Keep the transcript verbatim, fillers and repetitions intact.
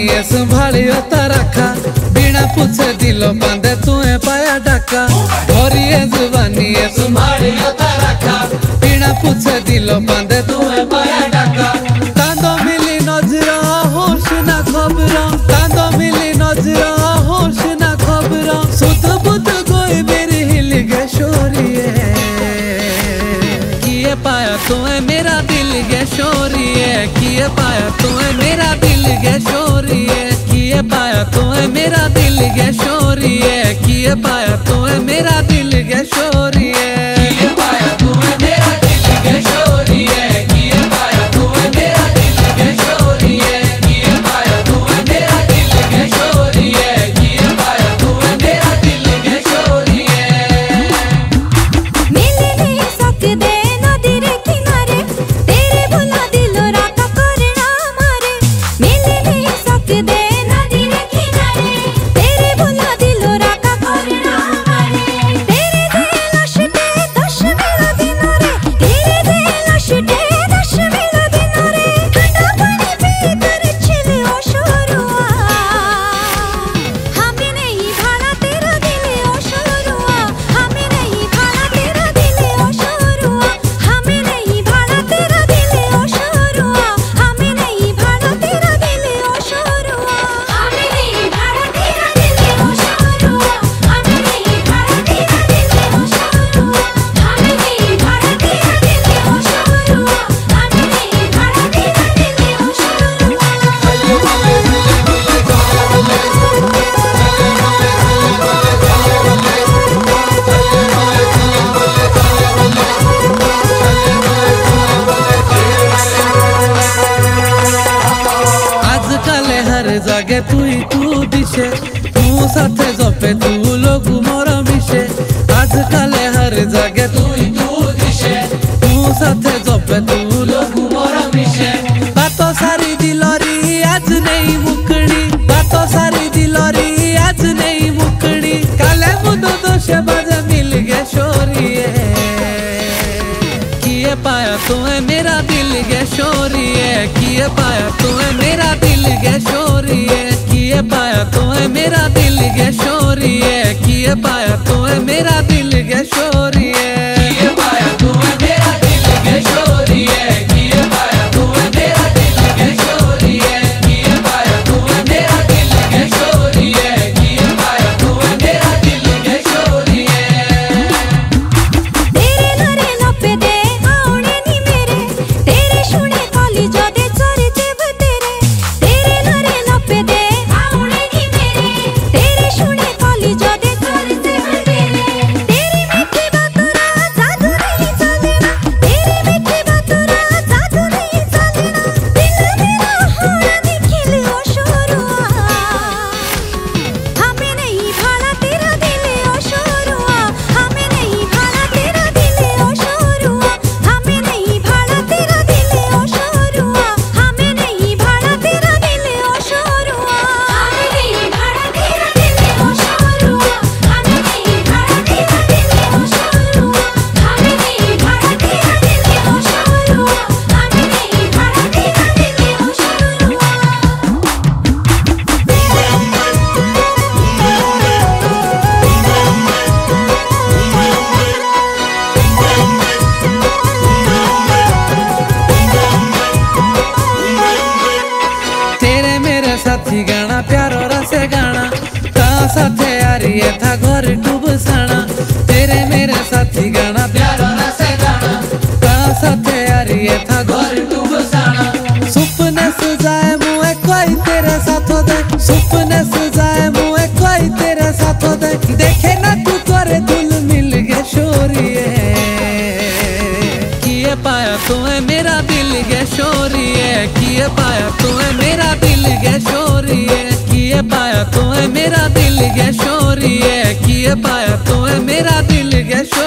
जुबानी संभालियो रखा बिना पूछे दिलो बांधे तुए पाया डाका धोरिए जुबानी संभालियो रखा बिना पूछे दिलो बांधे तुए पाया डाका तांदो मिली नजरा होश ना खबरा तांदो मिली नजरा होश ना खबरा सुध बुध कोई मेरी हिल गए शोरिए किए पाया तुए मेरा दिल गए शोरिए किए पाया तुए मेरा दिल गए शोरिए किए पाया तुए मेरा दिल गए शोरिए किए पाया तुए मेरा दिल गए शोरिए किए पाया तुए मेरा दिल गए शोरिए किए पाया तुए मेरा दिल गए शोरिए किए पाया तुए मेरा दिल गए शोरिए किए पाया तुए मेरा दिल गए शोरिए मिले नहीं सकते नदी रे किनारे तेरे भुला दिल राका करना मारे मिले नहीं सकते नदी रे किनारे तेरे भुला दिल राका करना मारे तेरे दिल लशटे दश मेरा दिन रे तेरे दिल लशटे दश मेरा दिन रे ठंडा पानी पीकर छिले ओ शोरुआ हमें नहीं भाड़ा तेरा दिल ओ शोरुआ हमें नहीं भाड़ा तेरा दिल ओ शोरुआ हमें नहीं भाड़ा तेरा दिल ओ शोरुआ हमें नहीं भाड़ा तेरा दिल ओ शोरुआ हमें नहीं भाड़ा तेरा दिल ओ शोरुआ हमें नहीं भाड़ा तेरा दिल ओ शोरुआ हमें नहीं भाड़ा तेरा दिल ओ शोरुआ हमें नहीं भाड़ा तेरा आजकल हर जगह तू ही तू दिशे तू साथे जपे तू लोग मोर मिशे आजकल हर जगह तू ही तू दिशे तू साथे जपे तू लोग मोर मिशे बातों सारी दिलोरी आज नहीं मुकड़ी बातों सारी दिलोरी आज नहीं मुकड़ी काले मुदो दोषे बाजे मिल गए शोरिए किए पाया तुम्हें मेरा दिल गए शोरिए किए पाया तुम्हें मेरा दिल गए शोरिए किए पाया तुम्हें मेरा दिल गए शोरिए किए पाया तुम्हें मेरा दिल गए शोरिए किए पाया तुम्हें मेरा दिल गए शोरिए किए पाया तुम्हें मेरा दिल गए शोरिए किए पाया तुम्हें मेरा दिल गए शोरिए किए पाया तुम्हें मेरा दिल गए शोरिए तेरे नरे लपे दे आउने नी मेरे तेरे शुने काली जादे चोरी जेब तेरे तेरे नरे लपे दे आउने नी मेरे तेरे शुने काली जादे चोरी जेब तेरे तेरी मीठी बातुरा जादू नहीं चलेना तेरी मीठी बातुरा जादू नहीं चलेना दिल मेरा हारा निखिल ओ शोरुआ हमें नहीं भाड़ा तेरा दिल ओ शोरुआ हमें नहीं भाड़ा तेरा दिल ओ शोरुआ हमें नहीं भाड़ा तेरा दिल ओ शोरुआ हमें नहीं भाड़ा तेरा दिल ओ शोरुआ हमें नहीं भाड़ा तेरा दिल ओ शोरुआ हमें नहीं भाड़ा तेरा दिल ओ शोरुआ हमें नहीं भाड़ा तेरा दिल ओ शोरुआ हमें नहीं भाड़ा तेरा दिल तेरे मेरे साथी गाना प्यारो रसे गाना ता साथे यारिए था घर डूब साना तेरे मेरे साथी गाना प्यारो रसे गाना ता साथे यारिए था घर डूब साना सुपने सजाए मुए कोई तेरे साथों दे सुपने सजाए मुए कोई तेरे साथों दे देखे ना तू करे दिल मिल गए शोरिए किए पाया तुम्हें मेरा दिल गए शोरिए किए पाया तुम्हें मेरा दिल गए शोरिए किए पाया तुम्हें मेरा दिल गए शोरिए किए पाया तुम्हें मेरा दिल गए शोरिए